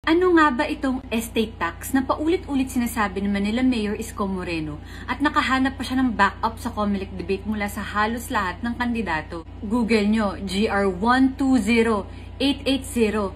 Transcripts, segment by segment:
Ano nga ba itong estate tax na paulit-ulit sinasabi ni Manila Mayor Isko Moreno at nakahanap pa siya ng backup sa COMELEC debate mula sa halos lahat ng kandidato? Google nyo, GR 120880,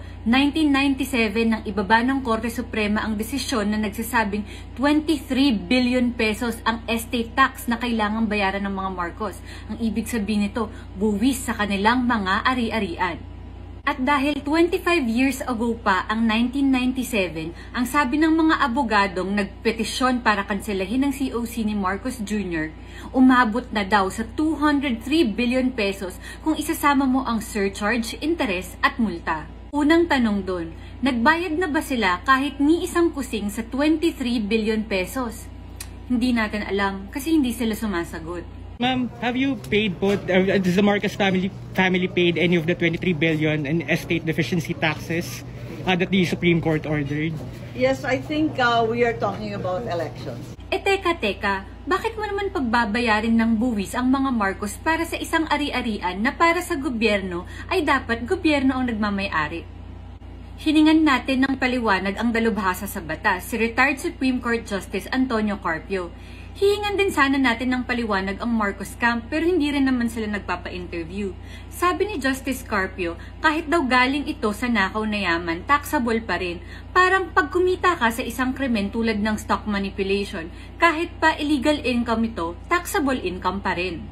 1997 nang ibaba ng Korte Suprema ang desisyon na nagsasabing 23 billion pesos ang estate tax na kailangang bayaran ng mga Marcos. Ang ibig sabihin nito, buwis sa kanilang mga ari-arian. At dahil 25 years ago pa ang 1997, ang sabi ng mga abogadong nagpetisyon para kanselahin ang COC ni Marcos Jr., umabot na daw sa 203 billion pesos kung isasama mo ang surcharge, interest at multa. Unang tanong doon, nagbayad na ba sila kahit ni isang kusing sa 23 billion pesos? Hindi natin alam kasi hindi sila sumasagot. Ma'am, have you paid does the Marcos family paid any of the 23 billion in estate deficiency taxes that the Supreme Court ordered? Yes, I think we are talking about elections. Teka, bakit mo naman pagbabayarin ng buwis ang mga Marcos para sa isang ari-arian na para sa gobyerno ay dapat gobyerno ang nagmamay-ari? Hiningan natin ng paliwanag ang dalubhasa sa batas, si retired Supreme Court Justice Antonio Carpio. Hihingan din sana natin ng paliwanag ang Marcos camp pero hindi rin naman sila nagpapa-interview. Sabi ni Justice Carpio, kahit daw galing ito sa nakaw na yaman, taxable pa rin. Parang pag kumita ka sa isang krimen tulad ng stock manipulation, kahit pa illegal income ito, taxable income pa rin.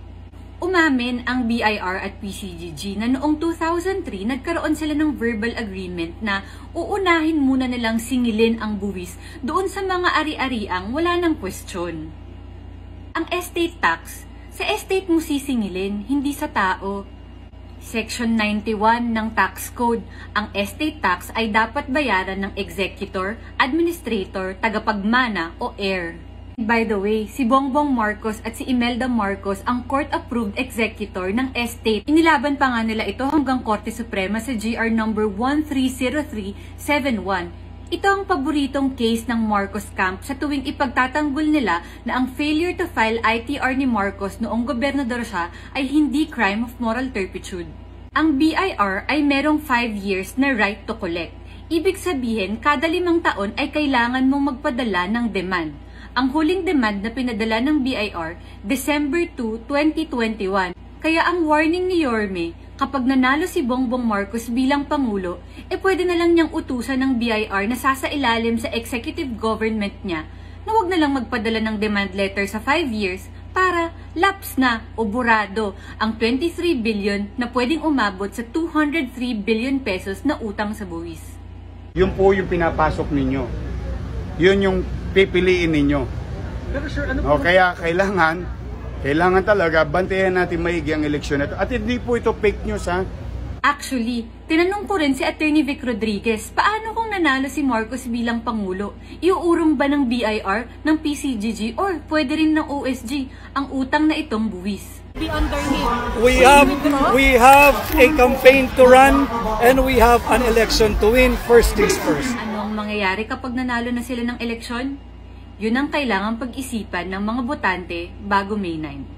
Umamin ang BIR at PCGG na noong 2003 nagkaroon sila ng verbal agreement na uunahin muna nilang singilin ang buwis doon sa mga ari-ariang wala ng kwestiyon. Ang estate tax, sa estate mo sisingilin, hindi sa tao. Section 91 ng Tax Code, ang estate tax ay dapat bayaran ng executor, administrator, tagapagmana o heir. By the way, si Bongbong Marcos at si Imelda Marcos ang court-approved executor ng estate. Inilaban pa nga nila ito hanggang Korte Suprema sa GR number 130371. Ito ang paboritong case ng Marcos camp sa tuwing ipagtatanggol nila na ang failure to file ITR ni Marcos noong gobernador siya ay hindi crime of moral turpitude. Ang BIR ay merong 5 years na right to collect. Ibig sabihin, kada 5 taon ay kailangan mong magpadala ng demand. Ang huling demand na pinadala ng BIR, December 2, 2021. Kaya ang warning ni Yorme, kapag nanalo si Bongbong Marcos bilang Pangulo, pwede na lang niyang utusan ng BIR na sasailalim sa executive government niya na huwag na lang magpadala ng demand letter sa 5 years para lapse na o burado ang 23 billion na pwedeng umabot sa 203 billion pesos na utang sa buwis. Yun po yung pinapasok ninyo. Yun yung pipiliin ninyo. Pero sir, ano po? Kaya kailangan talaga bantayan natin maigi ang eleksyon na ito. At hindi po ito fake news, ha? Actually, tinanong ko rin si Attorney Vic Rodriguez, paano kung nanalo si Marcos bilang Pangulo? Iuurong ba ng BIR, ng PCGG, or pwede rin ng OSG ang utang na itong buwis? We have a campaign to run and we have an election to win. First things first. Ano ang mangyayari kapag nanalo na sila ng eleksyon? Yun ang kailangang pag-isipan ng mga botante bago May 9.